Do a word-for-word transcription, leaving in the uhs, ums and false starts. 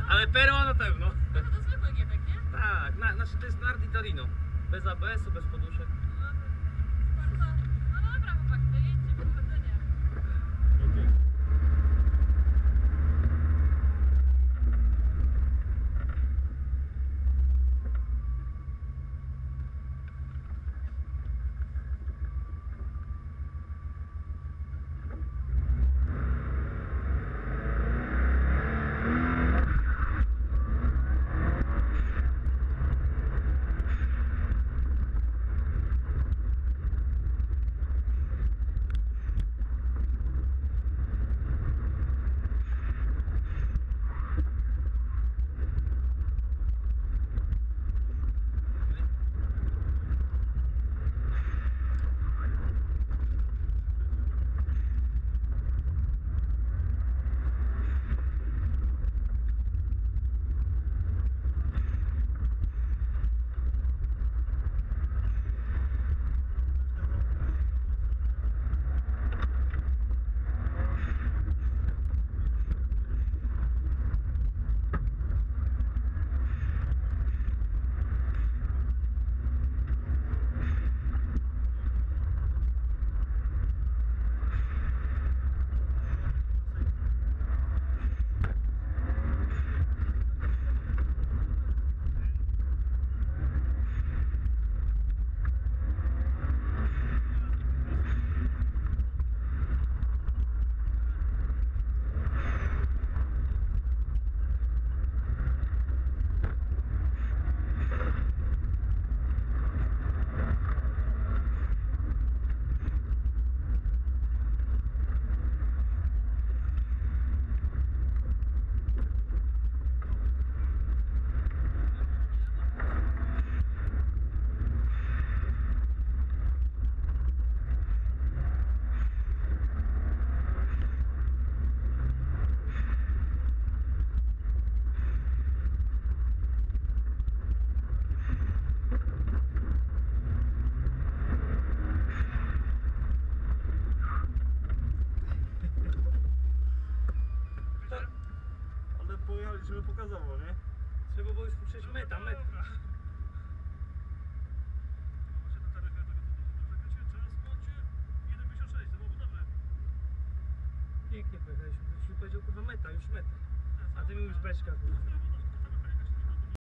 Ale perła na pewno. No to zwykły Gietek, nie? Tak, na, znaczy to jest Nardi Torino. Bez A B S-u, bez poduszek. No, bardzo... No dobra, chłopak, to jedźcie, powodzenia. Ale pojechaliśmy pokazowo, nie? Trzeba było już przejść meta, meta. Pięknie pojechaliśmy, ktoś mi powiedział kurwa meta, już meta. A ty mi już beczka kurwa.